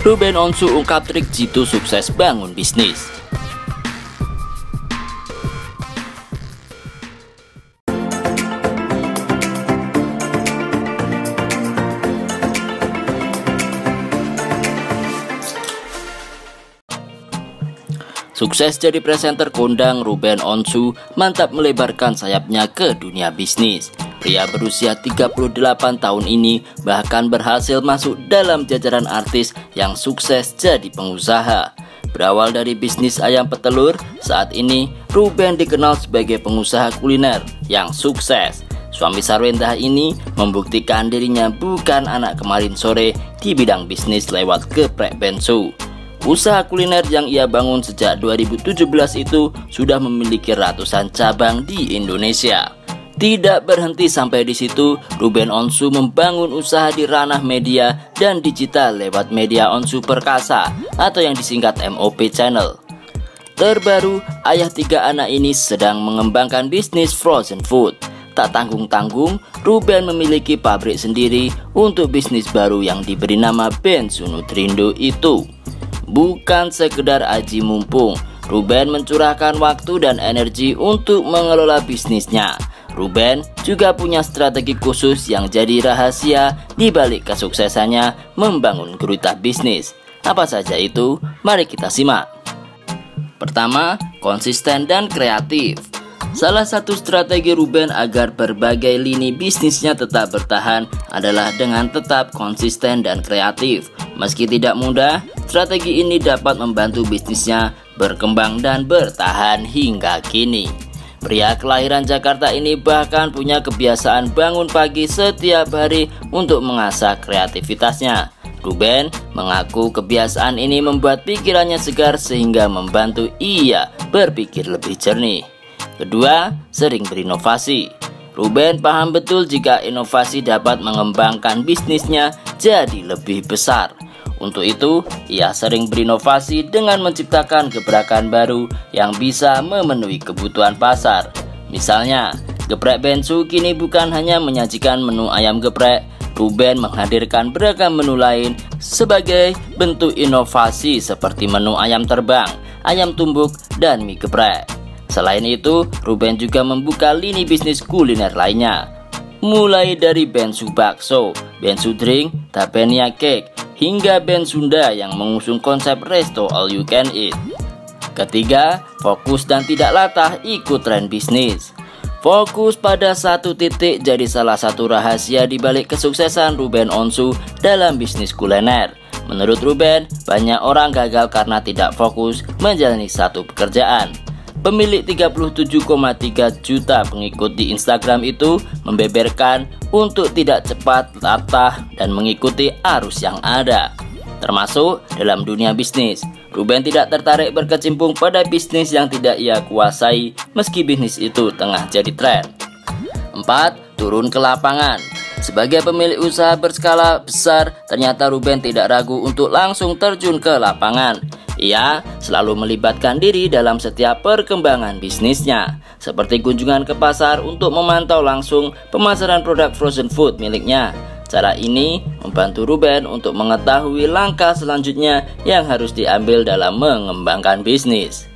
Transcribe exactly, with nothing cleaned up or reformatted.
Ruben Onsu ungkap trik jitu sukses bangun bisnis. Sukses jadi presenter kondang, Ruben Onsu mantap melebarkan sayapnya ke dunia bisnis. Pria berusia tiga puluh delapan tahun ini bahkan berhasil masuk dalam jajaran artis yang sukses jadi pengusaha. Berawal dari bisnis ayam petelur, saat ini Ruben dikenal sebagai pengusaha kuliner yang sukses. Suami Sarwendah ini membuktikan dirinya bukan anak kemarin sore di bidang bisnis lewat geprek bensu. Usaha kuliner yang ia bangun sejak dua ribu tujuh belas itu sudah memiliki ratusan cabang di Indonesia. Tidak berhenti sampai di situ, Ruben Onsu membangun usaha di ranah media dan digital lewat Media Onsu Perkasa atau yang disingkat M O P Channel. Terbaru, ayah tiga anak ini sedang mengembangkan bisnis frozen food. Tak tanggung-tanggung, Ruben memiliki pabrik sendiri untuk bisnis baru yang diberi nama Bensu Nutrindo itu. Bukan sekedar aji mumpung, Ruben mencurahkan waktu dan energi untuk mengelola bisnisnya. Ruben juga punya strategi khusus yang jadi rahasia di balik kesuksesannya membangun gurita bisnis. Apa saja itu? Mari kita simak. Pertama, konsisten dan kreatif. Salah satu strategi Ruben agar berbagai lini bisnisnya tetap bertahan adalah dengan tetap konsisten dan kreatif. Meski tidak mudah, strategi ini dapat membantu bisnisnya berkembang dan bertahan hingga kini. Pria kelahiran Jakarta ini bahkan punya kebiasaan bangun pagi setiap hari untuk mengasah kreativitasnya. Ruben mengaku kebiasaan ini membuat pikirannya segar sehingga membantu ia berpikir lebih jernih. Kedua, sering berinovasi. Ruben paham betul jika inovasi dapat mengembangkan bisnisnya jadi lebih besar. Untuk itu, ia sering berinovasi dengan menciptakan gebrakan baru yang bisa memenuhi kebutuhan pasar. Misalnya, geprek bensu kini bukan hanya menyajikan menu ayam geprek. Ruben menghadirkan beragam menu lain sebagai bentuk inovasi seperti menu ayam terbang, ayam tumbuk, dan mie geprek. Selain itu, Ruben juga membuka lini bisnis kuliner lainnya, mulai dari bensu bakso, bensu drink, Tapenia cake, hingga Ben Sunda yang mengusung konsep resto all you can eat. Ketiga, fokus dan tidak latah ikut tren bisnis. Fokus pada satu titik jadi salah satu rahasia di balik kesuksesan Ruben Onsu dalam bisnis kuliner. Menurut Ruben, banyak orang gagal karena tidak fokus menjalani satu pekerjaan. Pemilik tiga puluh tujuh koma tiga juta pengikut di Instagram itu membeberkan untuk tidak cepat, latah, dan mengikuti arus yang ada. Termasuk dalam dunia bisnis, Ruben tidak tertarik berkecimpung pada bisnis yang tidak ia kuasai meski bisnis itu tengah jadi tren. Empat. Turun ke lapangan. Sebagai pemilik usaha berskala besar, ternyata Ruben tidak ragu untuk langsung terjun ke lapangan. Ia selalu melibatkan diri dalam setiap perkembangan bisnisnya, seperti kunjungan ke pasar untuk memantau langsung pemasaran produk frozen food miliknya. Cara ini membantu Ruben untuk mengetahui langkah selanjutnya yang harus diambil dalam mengembangkan bisnis.